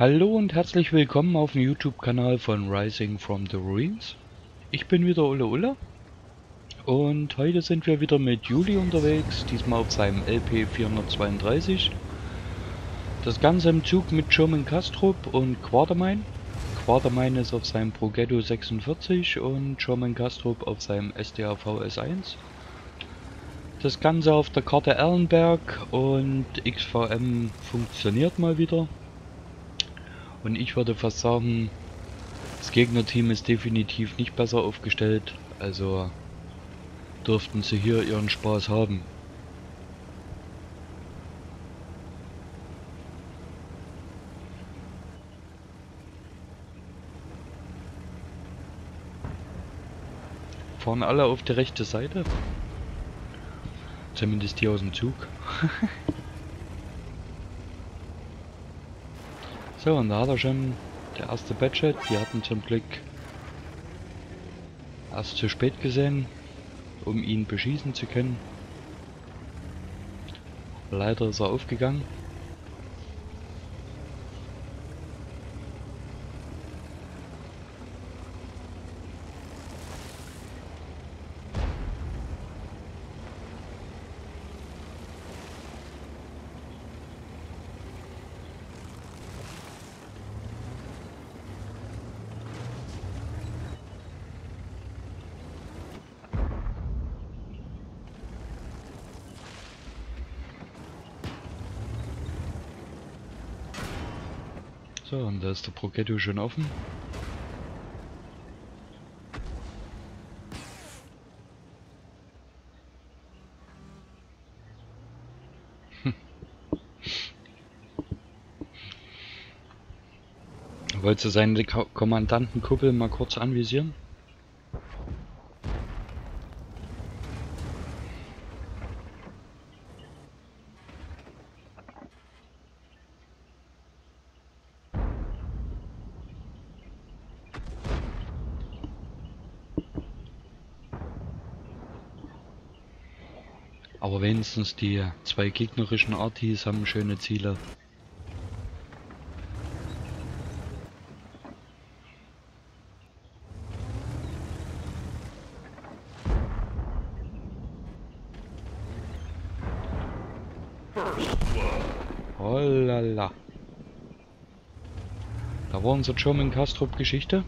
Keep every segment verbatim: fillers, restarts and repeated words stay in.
Hallo und herzlich willkommen auf dem YouTube-Kanal von Rising from the Ruins. Ich bin wieder Ulle Ulle und heute sind wir wieder mit Juli unterwegs, diesmal auf seinem L P vierhundertzweiunddreißig. Das Ganze im Zug mit Sherman Kastrup und Quatermain. Quatermain ist auf seinem Progetto sechsundvierzig und Sherman Kastrup auf seinem S D A V S eins. Das Ganze auf der Karte Erlenberg und X V M funktioniert mal wieder. Und ich würde fast sagen, das Gegnerteam ist definitiv nicht besser aufgestellt, also dürften sie hier ihren Spaß haben. Fahren alle auf die rechte Seite. Zumindest die aus dem Zug. So, und da hat er schon der erste Badget. Die hatten zum Glück erst zu spät gesehen, um ihn beschießen zu können. Leider ist er aufgegangen. So, und da ist der Progetto schon offen. Hm. Wolltest du seine Ko Kommandantenkuppel mal kurz anvisieren? Aber wenigstens die zwei gegnerischen Artis haben schöne Ziele. Oh la la. Da war unser Sherman Kastrup Geschichte.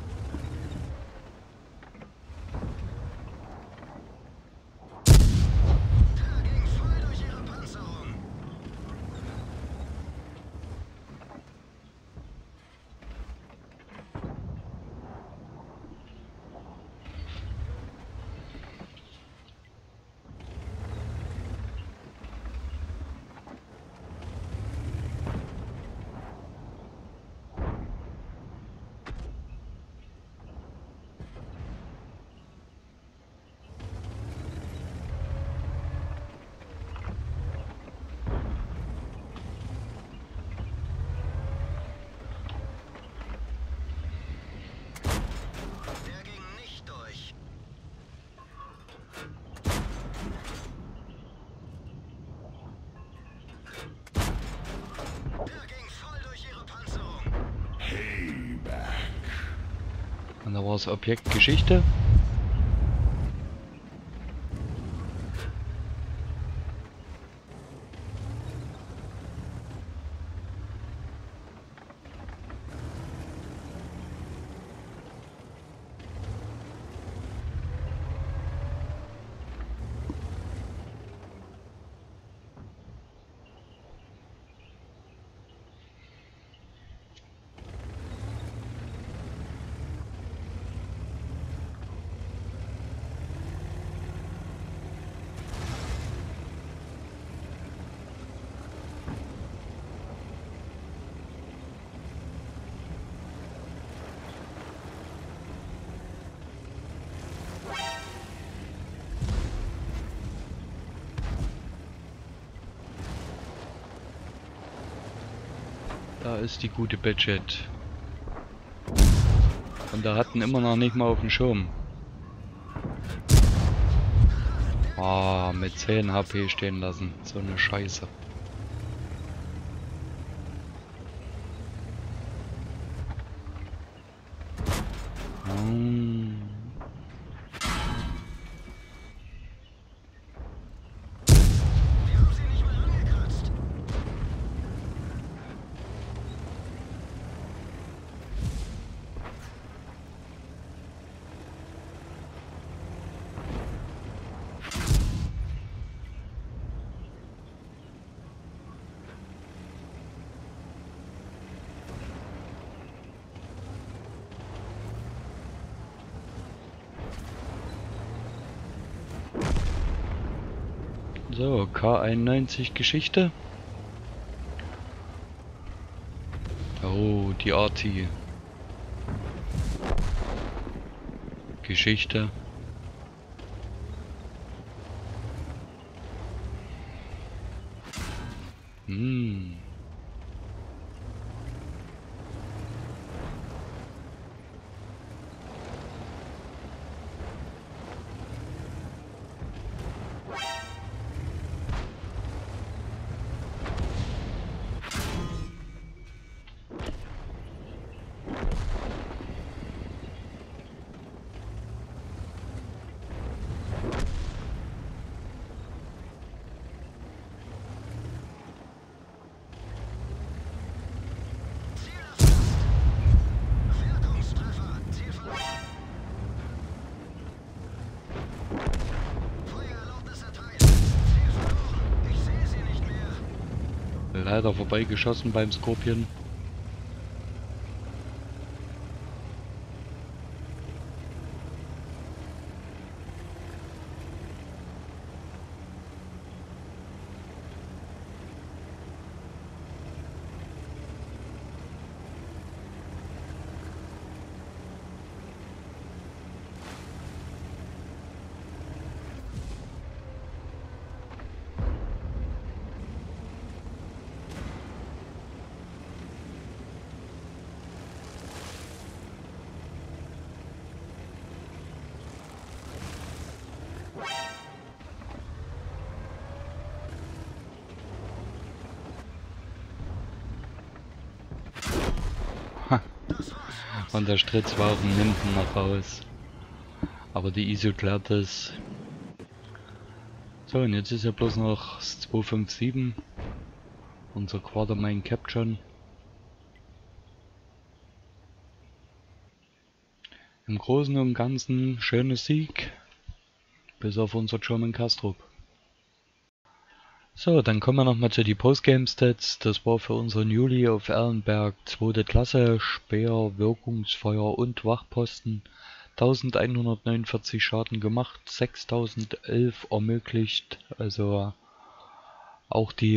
Und da war das Objekt Geschichte. Da ist die gute Badget. Und da hatten immer noch nicht mal auf dem Schirm. Ah, oh, mit zehn H P stehen lassen. So eine Scheiße. Um. So, K einundneunzig Geschichte. Oh, die Arti. Geschichte. Hm. Leider vorbeigeschossen beim Skorpion. Und der Stritzwagen hinten nach raus. Aber die I S O klärt das. So, und jetzt ist ja bloß noch das zwei fünf sieben. Unser Quartermine Capture. Im Großen und Ganzen schönes Sieg. Bis auf unser German Kastrup. So, dann kommen wir nochmal zu die Postgame-Stats. Das war für unseren Juli auf Erlenberg zweite Klasse, Speer, Wirkungsfeuer und Wachposten. eintausendeinhundertneunundvierzig Schaden gemacht, sechstausendelf ermöglicht. Also auch die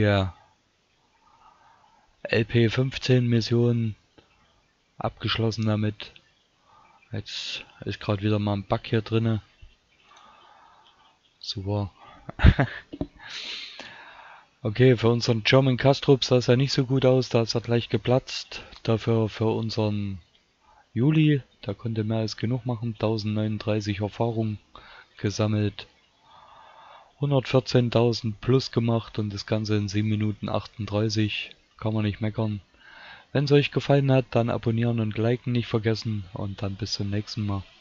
L P fünfzehn Mission abgeschlossen damit. Jetzt ist gerade wieder mal ein Bug hier drinne. Super. Okay, für unseren German Kastrup sah es ja nicht so gut aus, da ist er gleich geplatzt. Dafür für unseren Juli, der konnte mehr als genug machen, tausendneununddreißig Erfahrung gesammelt, hundertvierzehntausend plus gemacht und das Ganze in sieben Minuten achtunddreißig, kann man nicht meckern. Wenn es euch gefallen hat, dann abonnieren und liken nicht vergessen und dann bis zum nächsten Mal.